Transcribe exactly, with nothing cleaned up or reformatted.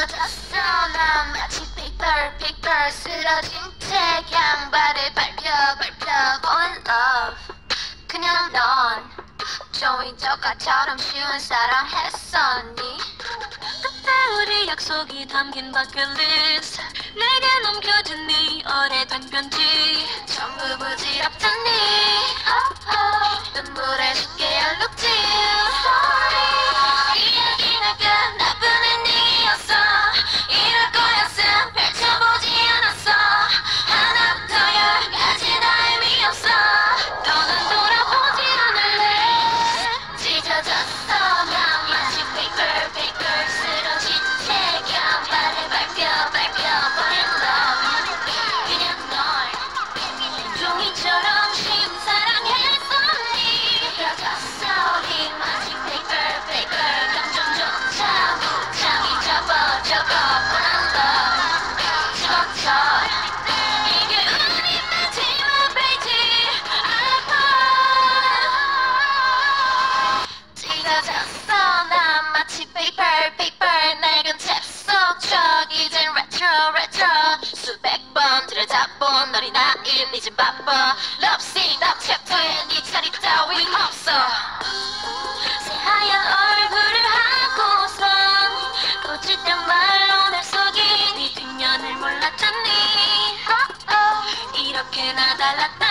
찢어졌어 난 마치 paper paper 쓰러진 책 양발에 밟혀 밟혀 fall in love 그냥 넌 종이조각처럼 쉬운 사랑했었니 그때 우리 약속이 담긴 버킷리스트 내게 넘겨준 네 오래된 편지 전부 부질없잖니 oh, oh. 눈물에 쉽게 얼룩지 Sorry 이야기는 끝 나쁜 엔딩이었어 이럴 거였음 펼쳐보지 않았어 하나부터 열까지 다 의미 없어 더는 돌아보지 않을래 찢어졌어 난 마치 paper paper 쓰러진 책 양발에 밟혀 밟혀 fall in love 그냥 널 종이처럼 쉬운 사랑했었니 찢어졌어 우리 마치 paper paper 감정조차 무창이 접어 접어 fall in love 집어쳐 이게 우리 마지막 페이지 아파 찢어졌어 난 마치 paper paper 낡은 탭속 이젠 retro retro 수백 번 들여다본 너리 나일 이제 바빠 love scene 다음 챕터에 네 자리 따윈 없어 새하얀 얼굴을 하고선 거짓된 말로 날 속인 네 뒷면을 몰랐잖니 oh, oh. 이렇게나 달랐다